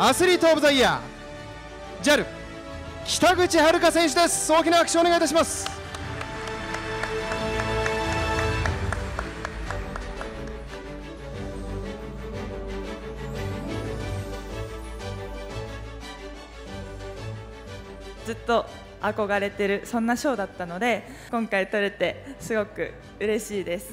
アスリートオブザイヤー JAL 北口榛花選手です。大きな拍手をお願いいたします。 ずっと憧れてるそんな賞だったので、今回取れてすごく嬉しいです。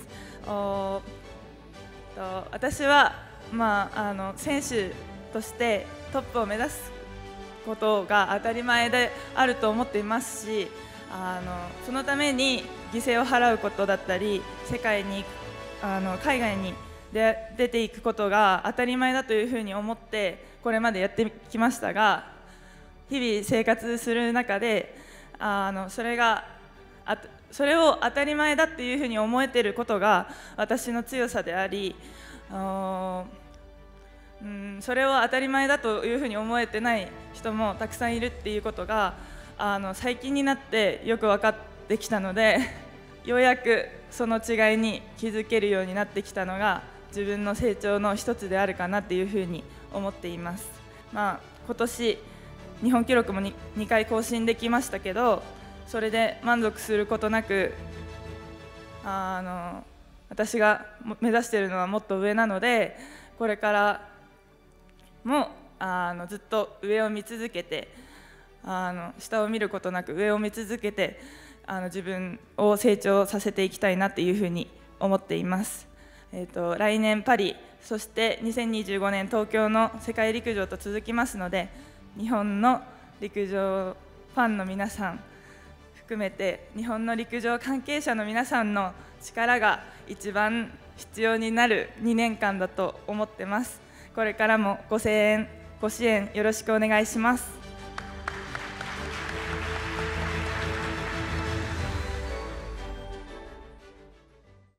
私は、選手としてトップを目指すことが当たり前であると思っていますし、そのために犠牲を払うことだったり、世界に海外に出ていくことが当たり前だというふうに思ってこれまでやってきましたが、日々生活する中でそれを当たり前だっていうふうに思えていることが私の強さであり、それを当たり前だというふうに思えてない人もたくさんいるっていうことが最近になってよく分かってきたので、ようやくその違いに気づけるようになってきたのが自分の成長の一つであるかなっていうふうに思っています。今年日本記録も 2回更新できましたけど、それで満足することなく私が目指しているのはもっと上なので、これからもずっと上を見続けて下を見ることなく上を見続けて自分を成長させていきたいなっていうふうに思っています。来年パリ、そして2025年東京の世界陸上と続きますので、日本の陸上ファンの皆さん含めて日本の陸上関係者の皆さんの力が一番必要になる2年間だと思ってます。これからもご声援、ご支援よろしくお願いします。